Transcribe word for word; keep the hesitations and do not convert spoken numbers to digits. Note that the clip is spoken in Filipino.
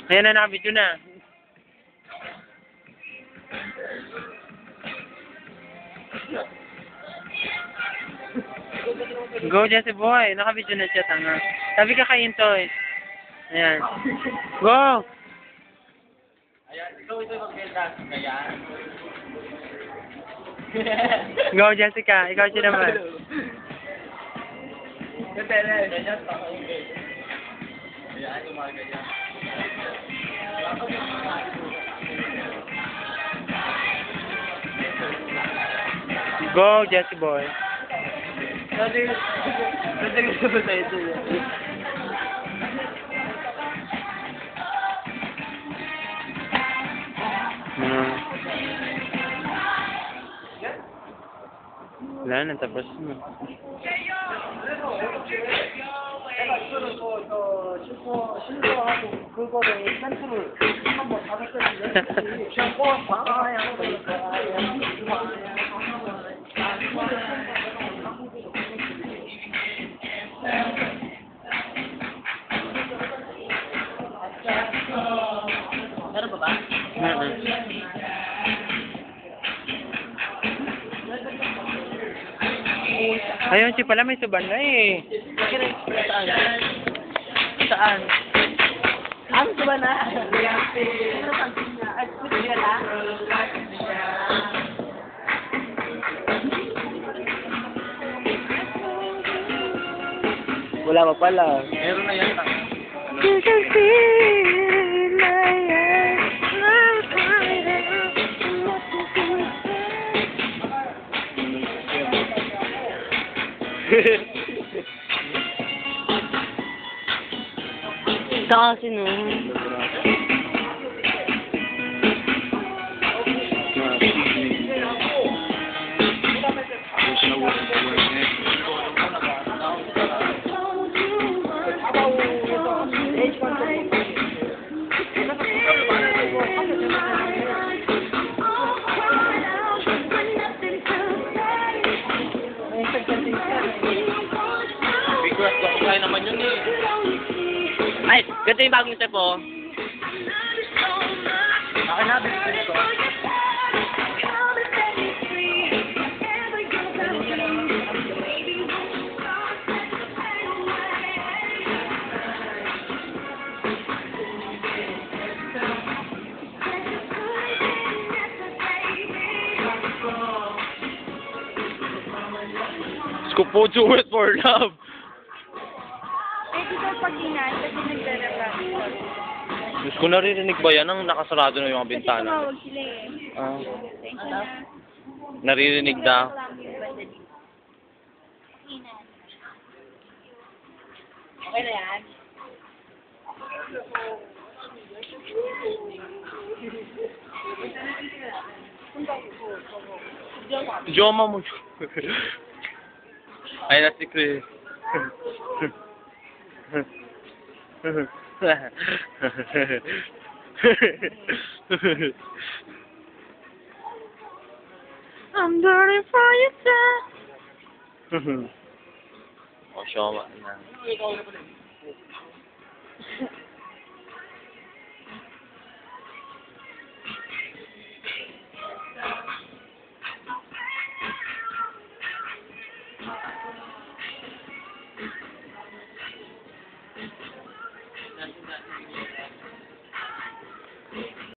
Ayan na, naka-video na. Go, Jesse boy. Naka-video na siya, tanga. Sabi ka kay Intoy. Ayan. Go! Ayan, ikaw ito mag-benta. Ayan. Go, Jessica. Ikaw siya naman. Ganyan, ganyan. Ayan, gumaganyan. Go, Jesse boy. Dati, dati gusto ko sa ito. Hmm. Wala na, tapos na. 신고하고 그거를 샘플을 한번 받았거든요. 샴푸 봐야 Meron pa ba? Mm-mm. Ayun, si pala may suban na eh. Saan? Saan? Ang ba na? Wala pa pala. Meron na yan. You can see in my eyes, Saka kasi no. Request ko kaya naman yun eh. Ay, ganito yung bagong step oh. Akin na, bilis ko. Skupo, do it for love. Eh, di ba pag inay, kasi nagre-refraction. Diyos ko, naririnig ba yan? Ang nakasarado na yung mga bintana. Tumawag sila eh. Ah, Thank you na. naririnig daw. Okay na yan? Joma mo. Ay, na si Chris. I'm dirty for you, sir. Oh, Joma na.